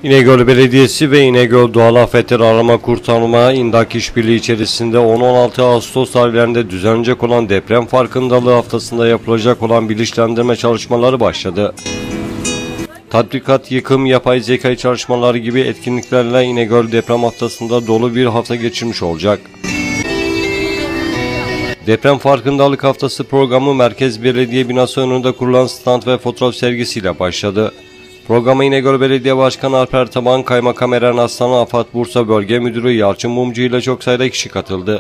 İnegöl Belediyesi ve İnegöl Doğal Afetler Arama Kurtarma İndak İşbirliği içerisinde 10-16 Ağustos tarihlerinde düzenlenecek olan deprem farkındalığı haftasında yapılacak olan bilinçlendirme çalışmaları başladı. Tatbikat, yıkım, yapay zeka çalışmaları gibi etkinliklerle İnegöl deprem haftasında dolu bir hafta geçirmiş olacak. Deprem Farkındalık Haftası programı Merkez Belediye Binası önünde kurulan stand ve fotoğraf sergisiyle başladı. Programa İnegöl Belediye Başkanı Alper Taban, Kaymakam Eren Aslan, AFAD Bursa Bölge Müdürü Yalçın Mumcu ile çok sayıda kişi katıldı.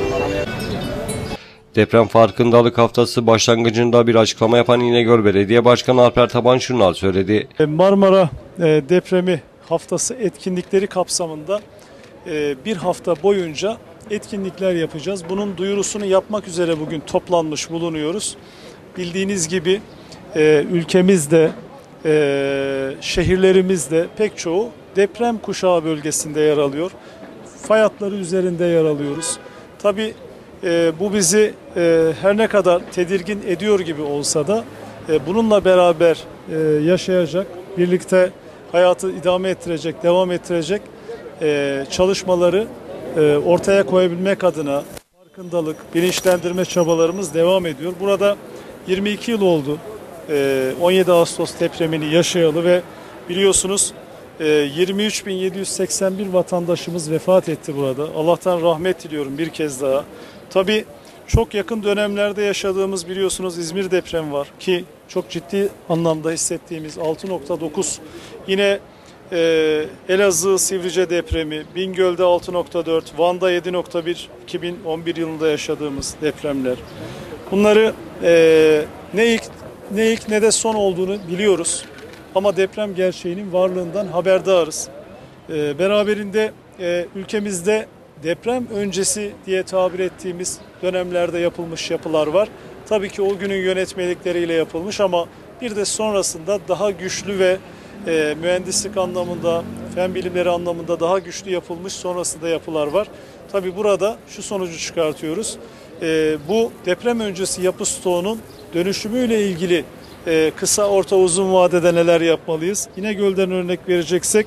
Deprem Farkındalık Haftası başlangıcında bir açıklama yapan İnegöl Belediye Başkanı Alper Taban şunlar söyledi. Marmara depremi haftası etkinlikleri kapsamında bir hafta boyunca etkinlikler yapacağız. Bunun duyurusunu yapmak üzere bugün toplanmış bulunuyoruz. Bildiğiniz gibi ülkemizde, şehirlerimizde pek çoğu deprem kuşağı bölgesinde yer alıyor. Fay hatları üzerinde yer alıyoruz. Tabii bu bizi her ne kadar tedirgin ediyor gibi olsa da bununla beraber yaşayacak, birlikte hayatı idame ettirecek, devam ettirecek çalışmaları ortaya koyabilmek adına farkındalık, bilinçlendirme çabalarımız devam ediyor. Burada 22 yıl oldu 17 Ağustos depremini yaşayalı ve biliyorsunuz 23.781 vatandaşımız vefat etti burada. Allah'tan rahmet diliyorum bir kez daha. Tabii çok yakın dönemlerde yaşadığımız biliyorsunuz İzmir depremi var ki çok ciddi anlamda hissettiğimiz 6.9. Yine Elazığ Sivrice depremi, Bingöl'de 6.4, Van'da 7.1, 2011 yılında yaşadığımız depremler. Bunları ne ilk ne de son olduğunu biliyoruz. Ama deprem gerçeğinin varlığından haberdarız. Beraberinde ülkemizde deprem öncesi diye tabir ettiğimiz dönemlerde yapılmış yapılar var. Tabii ki o günün yönetmelikleriyle yapılmış ama bir de sonrasında daha güçlü ve mühendislik anlamında, fen bilimleri anlamında daha güçlü yapılmış sonrasında yapılar var. Tabii burada şu sonucu çıkartıyoruz. Bu deprem öncesi yapı stoğunun dönüşümüyle ilgili kısa, orta, uzun vadede neler yapmalıyız? İnegöl'den örnek vereceksek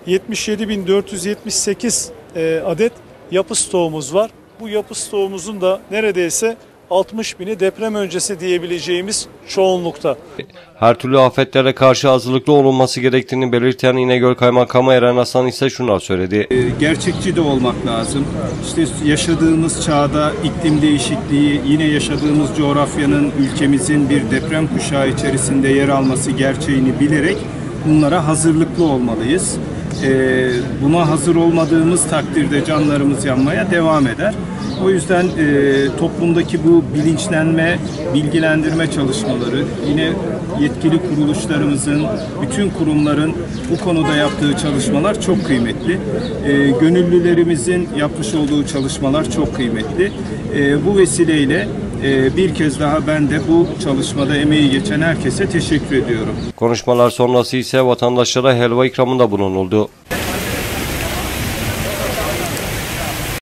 77.478 adet yapı stoğumuz var. Bu yapı stoğumuzun da neredeyse 60.000'i deprem öncesi diyebileceğimiz çoğunlukta. Her türlü afetlere karşı hazırlıklı olunması gerektiğini belirten İnegöl Kaymakamı Eren Aslan ise şunlar söyledi. Gerçekçi de olmak lazım. İşte yaşadığımız çağda iklim değişikliği, yine yaşadığımız coğrafyanın ülkemizin bir deprem kuşağı içerisinde yer alması gerçeğini bilerek bunlara hazırlıklı olmalıyız. Buna hazır olmadığımız takdirde canlarımız yanmaya devam eder. O yüzden toplumdaki bu bilinçlenme, bilgilendirme çalışmaları, yine yetkili kuruluşlarımızın, bütün kurumların bu konuda yaptığı çalışmalar çok kıymetli. Gönüllülerimizin yapmış olduğu çalışmalar çok kıymetli. Bu vesileyle bir kez daha ben de bu çalışmada emeği geçen herkese teşekkür ediyorum. Konuşmalar sonrası ise vatandaşlara helva ikramında bulunuldu.